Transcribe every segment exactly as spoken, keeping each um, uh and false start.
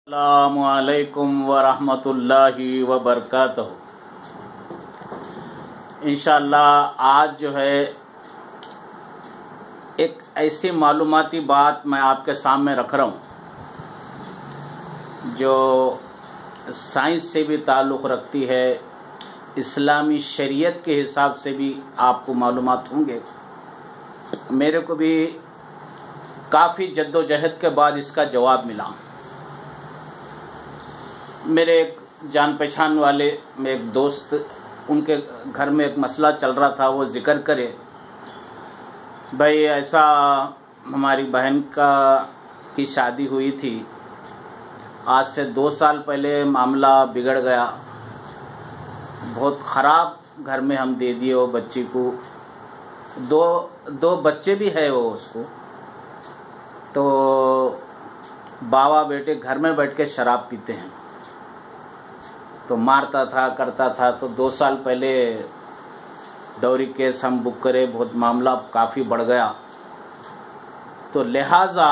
السلام علیکم ورحمۃ اللہ وبرکاتہ۔ انشاءاللہ آج جو ہے ایک ایسی معلوماتی بات میں آپ کے سامنے رکھ رہا ہوں جو سائنس سے بھی تعلق رکھتی ہے، اسلامی شریعت کے حساب سے بھی آپ کو معلومات ہوں گے۔ میرے کو بھی کافی جد و جہد کے بعد اس کا جواب ملا۔ میرے ایک جان پہچان والے میں ایک دوست، ان کے گھر میں ایک مسئلہ چل رہا تھا، وہ ذکر کرے بھائی ایسا ہماری بہن کا کی شادی ہوئی تھی، آج سے دو سال پہلے معاملہ بگڑ گیا، بہت خراب گھر میں ہم دے دیے وہ بچی کو، دو دو بچے بھی ہے وہ اس کو، تو باوا بیٹے گھر میں بیٹھ کے شراب پیتے ہیں، تو مارتا تھا کرتا تھا، تو دو سال پہلے ڈوری کیس ہم بک کرے، بہت معاملہ کافی بڑھ گیا، تو لہذا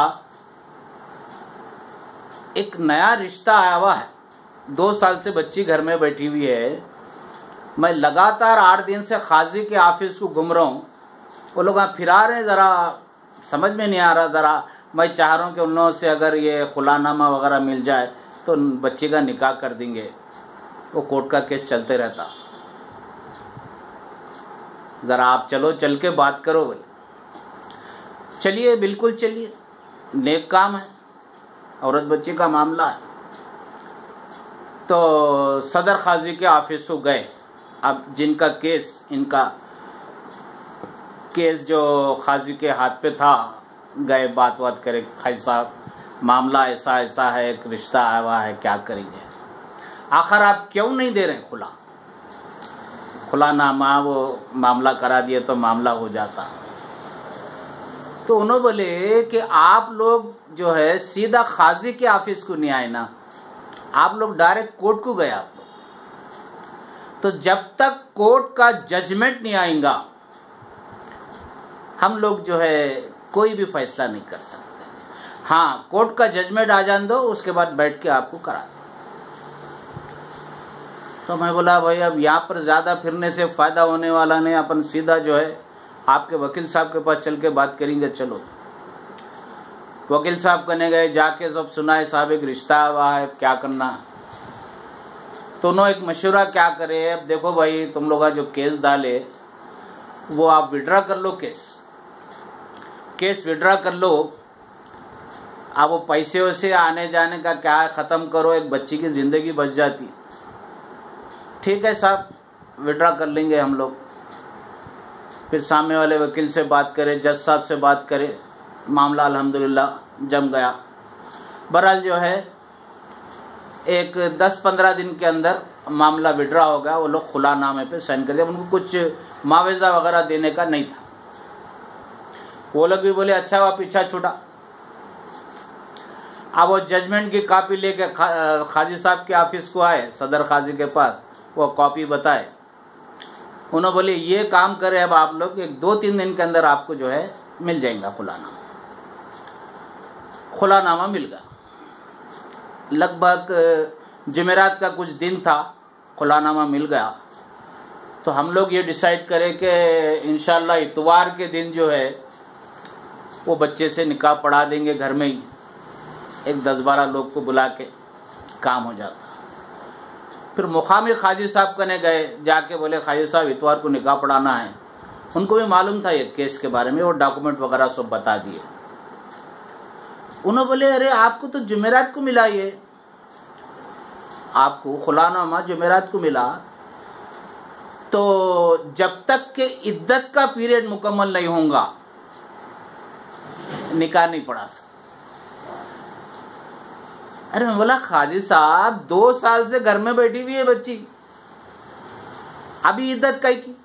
ایک نیا رشتہ آیا ہوا ہے، دو سال سے بچی گھر میں بیٹھی ہوئی ہے، میں لگاتار آٹھ دن سے قاضی کے آفس کو گھوم رہا ہوں، وہ لوگ پھرا رہے ہیں، ذرا سمجھ میں نہیں آ رہا، ذرا میں چاہ رہا ہوں کہ ان لوگوں سے اگر یہ خلا نامہ وغیرہ مل جائے تو بچی کا نکاح کر دیں گے، وہ کورٹ کا کیس چلتے رہتا، ذرا آپ چلو چل کے بات کرو بھائی۔ چلیے بالکل چلیے، نیک کام ہے، عورت بچی کا معاملہ ہے، تو صدر قاضی کے آفس کو گئے، اب جن کا کیس ان کا کیس جو قاضی کے ہاتھ پہ تھا، گئے بات بات کرے، قاضی صاحب معاملہ ایسا ایسا ہے، ایک رشتہ آیا ہوا ہے، کیا کریں گے؟ آخر آپ کیوں نہیں دے رہے کھلا کھلا نامہ؟ وہ معاملہ کرا دیے تو معاملہ ہو جاتا۔ تو انہوں بولے کہ آپ لوگ جو ہے سیدھا قاضی کے آفس کو نہیں آئے نا، آپ لوگ ڈائریکٹ کورٹ کو گئے، آپ لوگ تو جب تک کورٹ کا ججمنٹ نہیں آئیں گا ہم لوگ جو ہے کوئی بھی فیصلہ نہیں کر سکتے۔ ہاں کورٹ کا ججمنٹ آ جان دو، اس کے بعد بیٹھ کے آپ کو کرا دو۔ تو میں بولا بھائی اب یہاں پر زیادہ پھرنے سے فائدہ ہونے والا نہیں، اپن سیدھا جو ہے آپ کے وکیل صاحب کے پاس چل کے بات کریں گے، چلو۔ وکیل صاحب کہنے گئے، جا کے سب سنائے، صاحب ایک رشتہ ہوا ہے، کیا کرنا؟ تو انہوں ایک مشورہ کیا کرے، اب دیکھو بھائی تم لوگا جو کیس ڈالے وہ آپ وڈرا کر لو، کیس کیس وڈرا کر لو، اب وہ پیسے ویسے آنے جانے کا کیا ہے، ختم کرو، ایک بچی کی زندگی بچ جاتی۔ ٹھیک ہے صاحب، وڈرا کر لیں گے ہم لوگ۔ پھر سامنے والے وکیل سے بات کرے، جج صاحب سے بات کرے، معاملہ الحمدللہ جم گیا۔ بہرحال جو ہے ایک دس پندرہ دن کے اندر معاملہ وڈرا ہو گیا، وہ لوگ خلا نامے پہ سائن کر دیا، ان کو کچھ معاوضہ وغیرہ دینے کا نہیں تھا۔ وہ لوگ بھی بولے اچھا ہوا پیچھا چھوٹا۔ اب وہ ججمنٹ کی کاپی لے کے قاضی صاحب کے آفس کو آئے، صدر قاضی کے پاس، وہ کاپی بتائے، انہوں بولے یہ کام کرے اب آپ لوگ، ایک دو تین دن کے اندر آپ کو جو ہے مل جائیں گا خلا نامہ۔ خلا نامہ مل گیا، لگ بھگ جمعرات کا کچھ دن تھا، خلا نامہ مل گیا۔ تو ہم لوگ یہ ڈیسائیڈ کرے کہ انشاءاللہ اتوار کے دن جو ہے وہ بچے سے نکاح پڑھا دیں گے، گھر میں ہی ایک دس بارہ لوگ کو بلا کے کام ہو جاتا۔ پھر مقامی قاضی صاحب کنے گئے، جا کے بولے قاضی صاحب اتوار کو نکاح پڑھانا ہے، ان کو بھی معلوم تھا یہ کیس کے بارے میں، وہ ڈاکومنٹ وغیرہ سب بتا دیے۔ انہوں بولے ارے آپ کو تو جمعرات کو ملا، یہ آپ کو خلا نامہ جمعرات کو ملا، تو جب تک کہ عدت کا پیریڈ مکمل نہیں ہوگا نکاح نہیں پڑھا سکتا۔ ارے میں بولا قاضی صاحب دو سال سے گھر میں بیٹھی ہوئی ہے بچی، ابھی عدت کا کی؟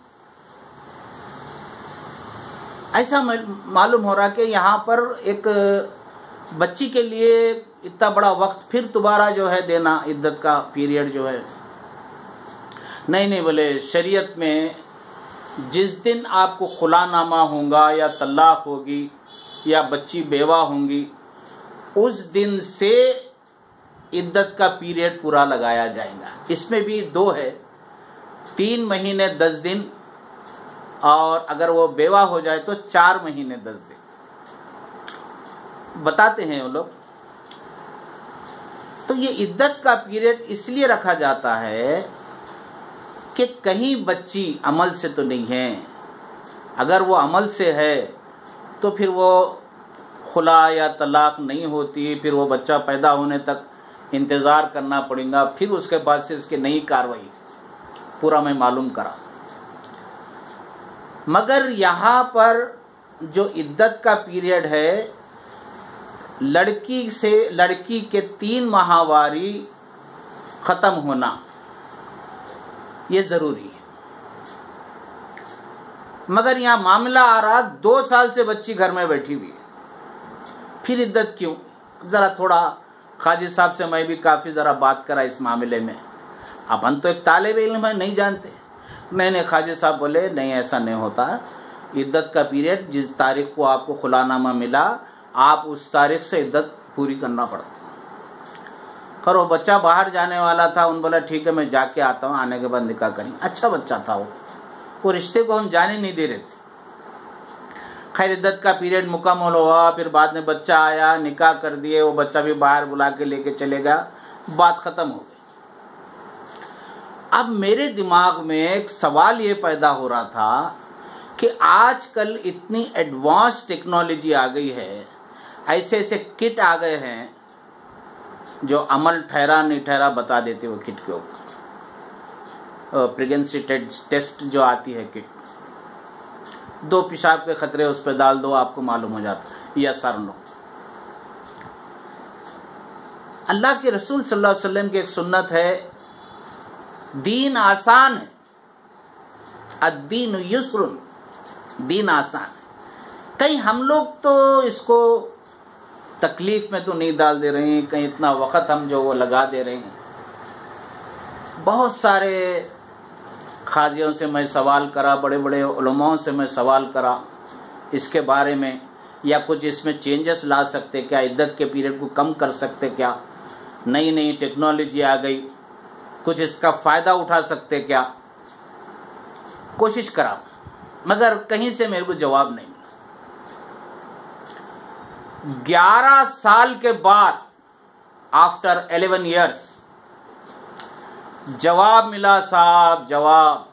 ایسا معلوم ہو رہا کہ یہاں پر ایک بچی کے لیے اتنا بڑا وقت پھر دوبارہ جو ہے دینا، عدت کا پیریڈ جو ہے نہیں نہیں بولے شریعت میں جس دن آپ کو خلا نامہ ہوگا یا طلاق ہوگی یا بچی بیوہ ہوں گی، اس دن سے इद्दत का पीरियड पूरा लगाया जाएगा। इसमें भी दो है, तीन महीने दस दिन, और अगर वो बेवा हो जाए तो चार महीने दस दिन बताते हैं वो लोग। तो ये इद्दत का पीरियड इसलिए रखा जाता है कि कहीं बच्ची अमल से तो नहीं है, अगर वो अमल से है तो फिर वो खुला या तलाक नहीं होती, फिर वो बच्चा पैदा होने तक इंतज़ार करना पड़ेगा, फिर उसके बाद से उसकी नई कार्रवाई पूरा मैं मालूम करा। मगर यहाँ पर जो इद्दत का पीरियड है, लड़की से लड़की के तीन माहवारी खत्म होना ये जरूरी है। मगर यहाँ मामला आ रहा दो साल से बच्ची घर में बैठी हुई है, फिर इद्दत क्यों? जरा थोड़ा खाजी साहब से मैं भी काफी जरा बात करा इस मामले में। अपन तो एक तालिब इल्म है, नहीं जानते। मैंने खाजी साहब बोले नहीं, ऐसा नहीं होता। इद्दत का पीरियड जिस तारीख को आपको खुलानामा मिला, आप उस तारीख से इद्दत पूरी करना पड़ता। खैर वो बच्चा बाहर जाने वाला था, उन बोला ठीक है मैं जाके आता हूँ, आने के बाद निकाह करेंगे। अच्छा बच्चा था वो वो रिश्ते को हम जाने नहीं दे रहे थे। खैर इद्दत का पीरियड मुकम्मल हुआ, फिर बाद में बच्चा आया, निकाह कर दिए, वो बच्चा भी बाहर बुला के लेके चले गया, बात खत्म हो गई। अब मेरे दिमाग में एक सवाल ये पैदा हो रहा था कि आजकल इतनी एडवांस टेक्नोलॉजी आ गई है, ऐसे ऐसे किट आ गए हैं जो अमल ठहरा नहीं ठहरा बता देते वो किट के ऊपर। प्रेगनेंसी टेस्ट जो आती है किट, दो पेशाब के खतरे उस पर डाल दो, आपको मालूम हो जाता यस और नो। अल्लाह के रसूल सल्लल्लाहु अलैहि वसल्लम की एक सुन्नत है, दीन आसान है, अद्दीन युस्रुन, दीन आसान है। कहीं हम लोग तो इसको तकलीफ में तो नहीं डाल दे रहे हैं, कहीं इतना वक्त हम जो वो लगा दे रहे हैं। बहुत सारे खाजियों से मैं सवाल करा, बड़े बड़े उलमाओं से मैं सवाल करा इसके बारे में, या कुछ इसमें चेंजेस ला सकते क्या, इद्दत के पीरियड को कम कर सकते क्या, नई नई टेक्नोलॉजी आ गई, कुछ इसका फायदा उठा सकते क्या। कोशिश करा मगर कहीं से मेरे को जवाब नहीं मिला। ग्यारह साल के बाद, आफ्टर इलेवन इयर्स, जवाब मिला साहब, जवाब।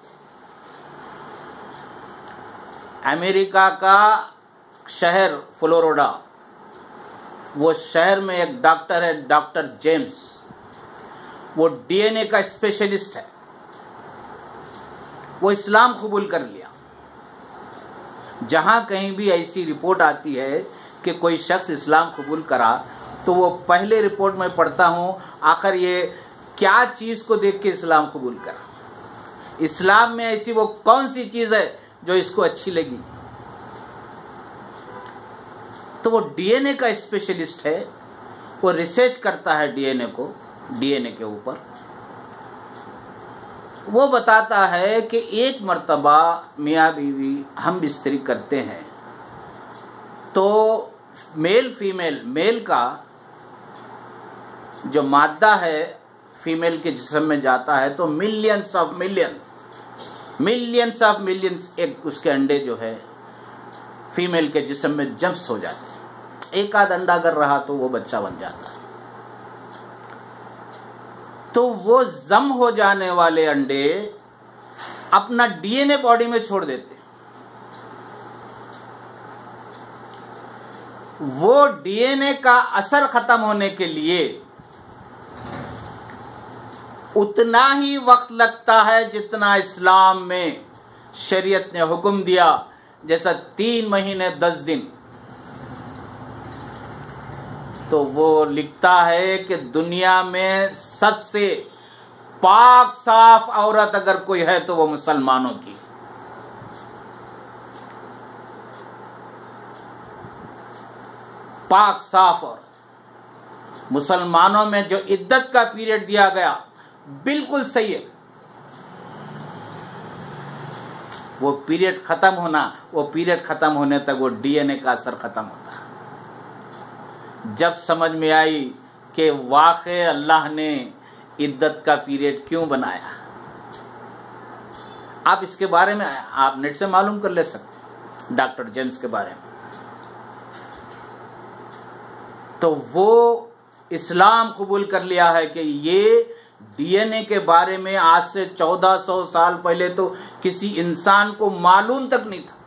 अमेरिका का शहर फ्लोरिडा, वो शहर में एक डॉक्टर है, डॉक्टर जेम्स, वो डीएनए का स्पेशलिस्ट है, वो इस्लाम कबूल कर लिया। जहां कहीं भी ऐसी रिपोर्ट आती है कि कोई शख्स इस्लाम कबूल करा, तो वो पहले रिपोर्ट में पढ़ता हूं आखिर ये क्या चीज को देख के इस्लाम कबूल करा, इस्लाम में ऐसी वो कौन सी चीज है जो इसको अच्छी लगी। तो वो डीएनए का स्पेशलिस्ट है, वो रिसर्च करता है डीएनए को, डीएनए के ऊपर। वो बताता है कि एक मर्तबा मियाँ बीवी हम बिस्तरी करते हैं तो मेल फीमेल, मेल का जो मादा है फीमेल के जिस्म में जाता है तो millions of million millions of millions एक उसके अंडे जो है फीमेल के जिस्म में जम्स हो जाते हैं। एक आध अंडा अगर रहा तो वो बच्चा बन जाता है। तो वो जम हो जाने वाले अंडे अपना डीएनए बॉडी में छोड़ देते। वो डीएनए का असर खत्म होने के लिए उतना ही वक्त लगता है जितना इस्लाम में शरीयत ने हुक्म दिया, जैसा तीन महीने दस दिन। तो वो लिखता है कि दुनिया में सबसे पाक साफ औरत अगर कोई है तो वो मुसलमानों की। पाक साफ और मुसलमानों में जो इद्दत का पीरियड दिया गया बिल्कुल सही है। वो पीरियड खत्म होना, वो पीरियड खत्म होने तक वो डीएनए का असर खत्म होता है। जब समझ में आई کہ واقع اللہ نے عدت کا پیریڈ کیوں بنایا. آپ اس کے بارے میں آپ نیٹ سے معلوم کر لے سکتے ڈاکٹر جیمز کے بارے میں. تو وہ اسلام قبول کر لیا ہے کہ یہ ڈی این اے کے بارے میں آج سے چودہ سو سال پہلے تو کسی انسان کو معلوم تک نہیں تھا.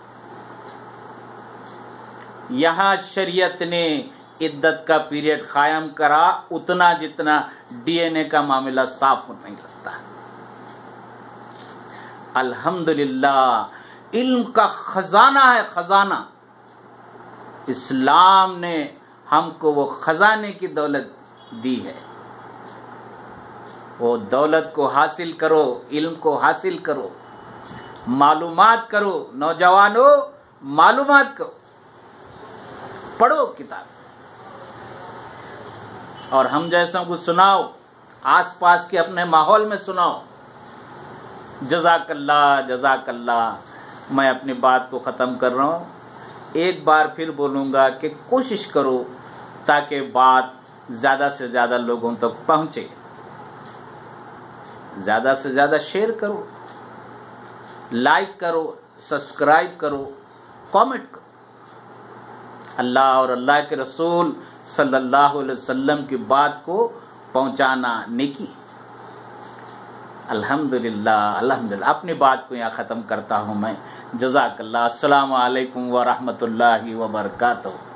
یہاں شریعت نے عدت کا پیریڈ قائم کرا اتنا جتنا ڈی این اے کا معاملہ صاف نہیں لگتا. الحمدللہ علم کا خزانہ ہے، خزانہ. اسلام نے ہم کو وہ خزانے کی دولت دی ہے. وہ دولت کو حاصل کرو، علم کو حاصل کرو، معلومات کرو. نوجوانوں معلومات کرو، پڑھو کتاب، اور ہم جیسوں کو سناؤ، آس پاس کے اپنے ماحول میں سناؤ. جزاک اللہ جزاک اللہ. میں اپنی بات کو ختم کر رہا ہوں. ایک بار پھر بولوں گا کہ کوشش کرو تاکہ بات زیادہ سے زیادہ لوگوں تک پہنچے. زیادہ سے زیادہ شیئر کرو، لائک کرو، سبسکرائب کرو، کامنٹ کرو. اللہ اور اللہ کے رسول صلی اللہ علیہ وسلم کی بات کو پہنچانا نیکی. الحمدللہ الحمدللہ. اپنی بات کو یہاں ختم کرتا ہوں میں. جزاک اللہ. السلام علیکم ورحمۃ اللہ وبرکاتہ.